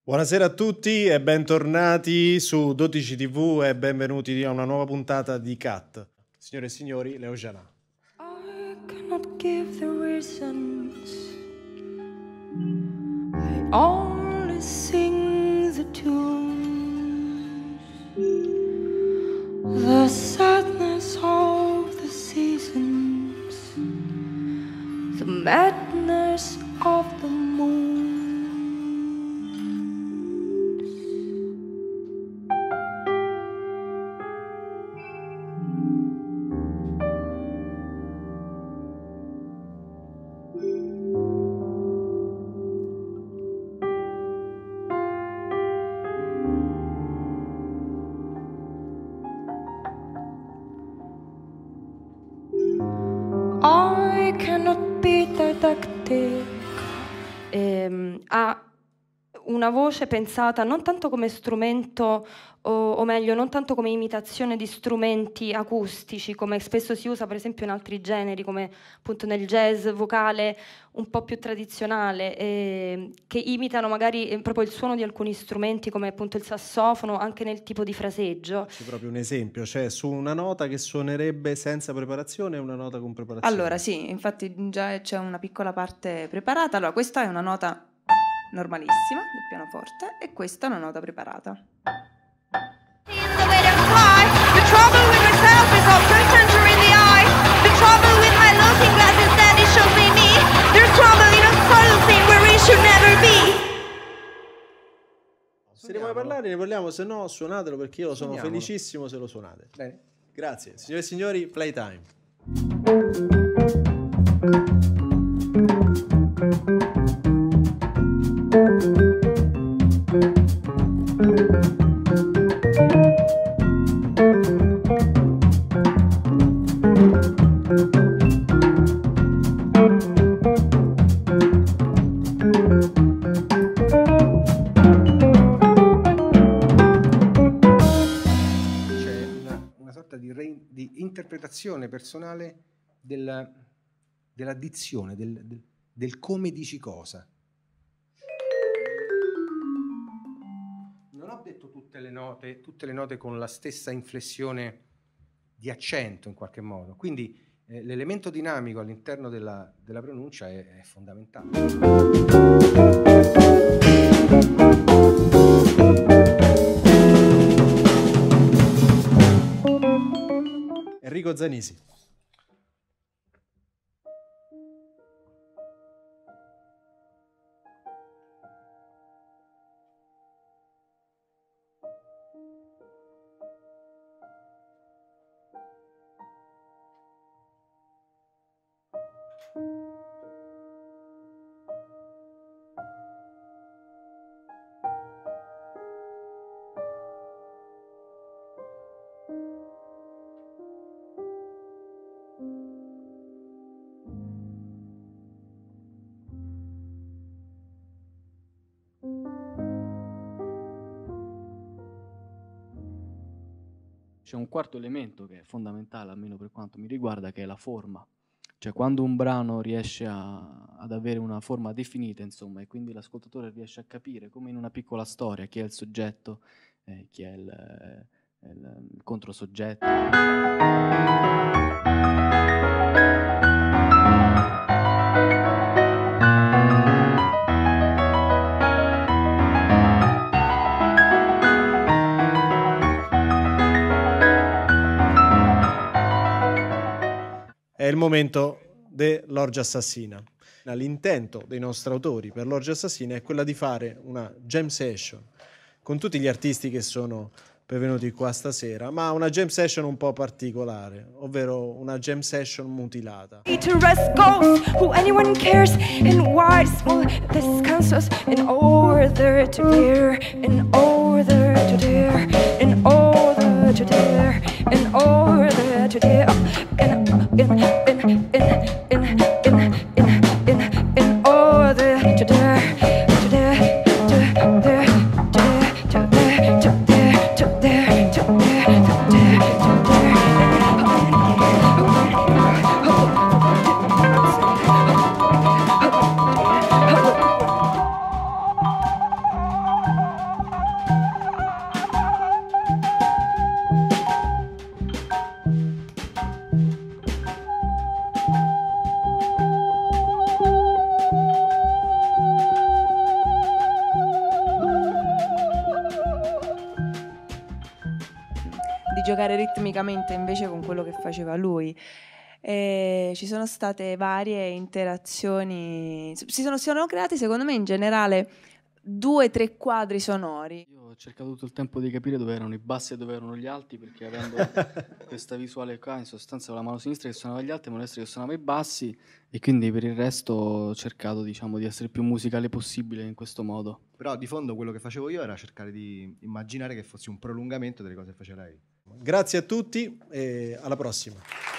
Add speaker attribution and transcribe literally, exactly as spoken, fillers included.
Speaker 1: Buonasera a tutti e bentornati su dodici tivù e benvenuti a una nuova puntata di Cat. Signore e signori, Leo Gianà.
Speaker 2: I cannot give the reasons, I only sing the tunes, the sadness of the seasons, the madness of the moon. I cannot be didactic. Ehm, ha una voce pensata non tanto come strumento, o, o meglio, non tanto come imitazione di strumenti acustici, come spesso si usa per esempio in altri generi, come appunto nel jazz vocale un po' più tradizionale, eh, che imitano magari eh, proprio il suono di alcuni strumenti, come appunto il sassofono, anche nel tipo di fraseggio.
Speaker 1: C'è proprio un esempio, cioè su una nota che suonerebbe senza preparazione e una nota con preparazione.
Speaker 3: Allora sì, infatti già c'è una piccola parte preparata. Allora questa è una nota normalissima del pianoforte e questa è una nota preparata.
Speaker 1: Se ne vuoi parlare ne parliamo, se no suonatelo perché io sono
Speaker 4: Suoniamolo.
Speaker 1: felicissimo se lo suonate.
Speaker 4: Bene.
Speaker 1: Grazie. Signore e signori, playtime.
Speaker 4: C'è una, una sorta di, re- di interpretazione personale del- della dizione, del, del- del come dici cosa. Non ho detto tutte le note, tutte le note con la stessa inflessione di accento in qualche modo, quindi eh, l'elemento dinamico all'interno della, della pronuncia è, è fondamentale.
Speaker 1: Enrico Zanisi.
Speaker 5: C'è un quarto elemento che è fondamentale, almeno per quanto mi riguarda, che è la forma. Cioè quando un brano riesce a- ad avere una forma definita, insomma, e quindi l'ascoltatore riesce a capire, come in una piccola storia, chi è il soggetto, eh, chi è il, eh, il- il controsoggetto.
Speaker 1: È il momento dell'Orgia Assassina. L'intento dei nostri autori per l'Orgia Assassina è quella di fare una jam session con tutti gli artisti che sono pervenuti qua stasera, ma una jam session un po' particolare, ovvero una jam session mutilata.
Speaker 2: To rest goes who anyone cares and why small this counts in order to dare in order to dare in order to dare in order to dare in in in in in in in in order to dare to dare to dare to dare to dare to dare to dare to dare
Speaker 3: giocare ritmicamente invece con quello che faceva lui. E ci sono state varie interazioni, si sono, si sono creati secondo me in generale due tre quadri sonori.
Speaker 5: Io ho cercato tutto il tempo di capire dove erano i bassi e dove erano gli alti, perché avendo questa visuale qua in sostanza con la mano sinistra che suonava gli alti e la mano destra che suonava i bassi, e quindi per il resto ho cercato, diciamo, di essere più musicale possibile in questo modo.
Speaker 6: Però di fondo quello che facevo io era cercare di immaginare che fossi un prolungamento delle cose che faceva lei.
Speaker 1: Grazie a tutti e alla prossima.